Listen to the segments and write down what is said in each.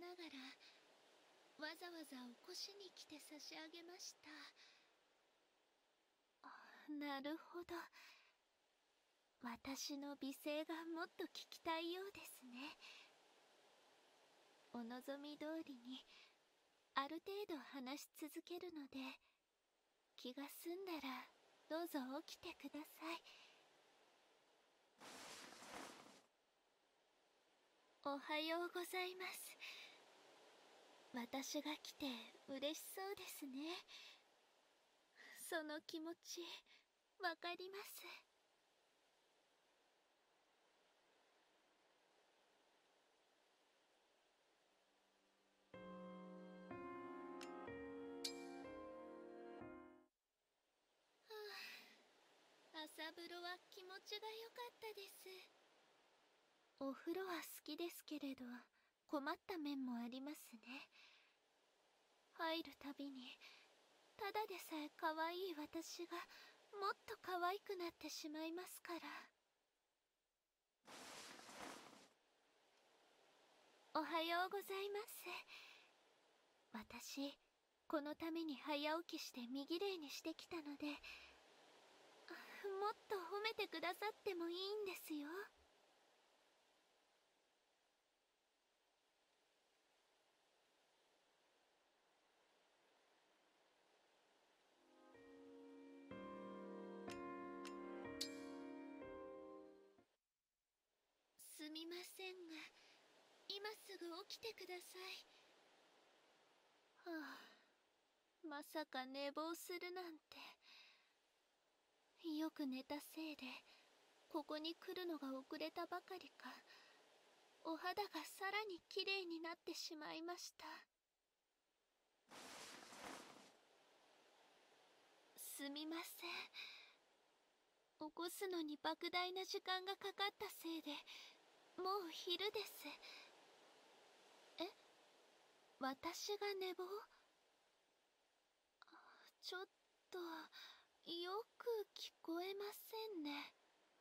ながらわざわざ起こしに来て差し上げました。なるほど。私の美声がもっと聞きたいようですね。お望み通りにある程度話し続けるので、気が済んだらどうぞ起きてください。おはようございます。私が来て嬉しそうですね。その気持ちわかります。朝風呂は気持ちが良かったです。お風呂は好きですけれど、困った面もありますね。入るたびにただでさえ可愛い私がもっと可愛くなってしまいますから。おはようございます。私、このために早起きして身綺麗にしてきたので、もっと褒めてくださってもいいんですよ。すみませんが、今すぐ起きてください。まさか寝坊するなんて。よく寝たせいでここに来るのが遅れたばかりか、お肌がさらにきれいになってしまいました。すみません。起こすのに莫大な時間がかかったせいで、もう昼です。え、私が寝坊？ちょっとよく聞こえませんね。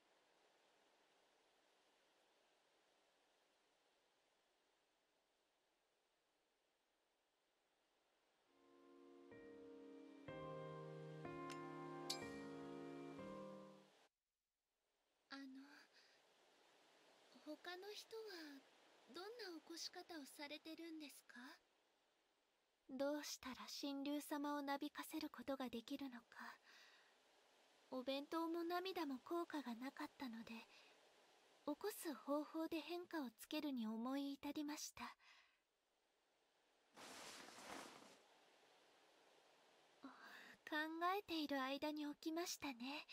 他の人はどんな起こし方をされてるんですか？どうしたら神竜様をなびかせることができるのか。お弁当も涙も効果がなかったので、起こす方法で変化をつけるに思い至りました。考えている間に起きましたね。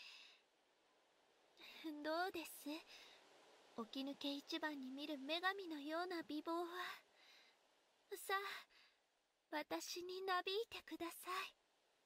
どうです？起き抜け一番に見る女神のような美貌は。さあ、私になびいてください。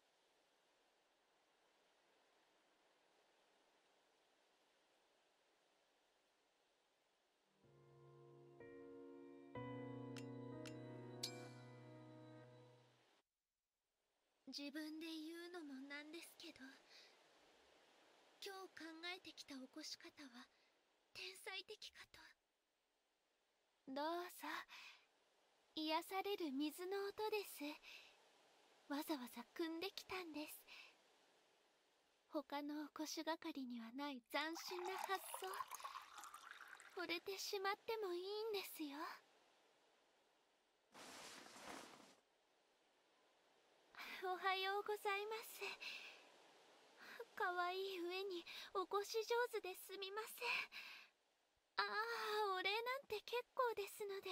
自分で言うのもなんですけど、今日考えてきた起こし方は天才的かと。どうぞ。癒される水の音です。わざわざ汲んできたんです。他の起こし係にはない斬新な発想。惚れてしまってもいいんですよ。おはようございます。かわいい上に起こし上手ですみません。お礼なんて結構ですので。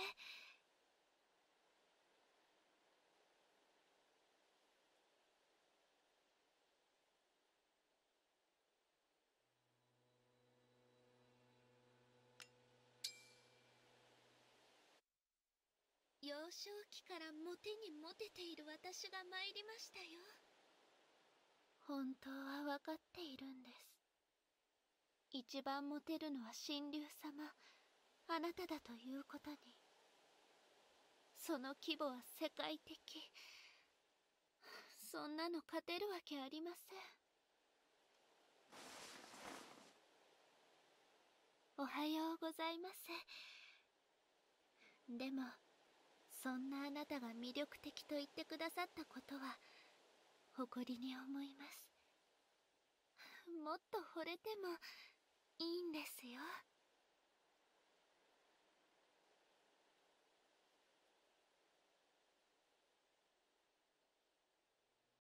幼少期からモテにモテている私が参りましたよ。本当は分かっているんです。一番モテるのは神竜様、あなただということに。その規模は世界的。そんなの勝てるわけありません。おはようございます。でもそんなあなたが魅力的と言ってくださったことは誇りに思います。もっと惚れてもいいんですよ。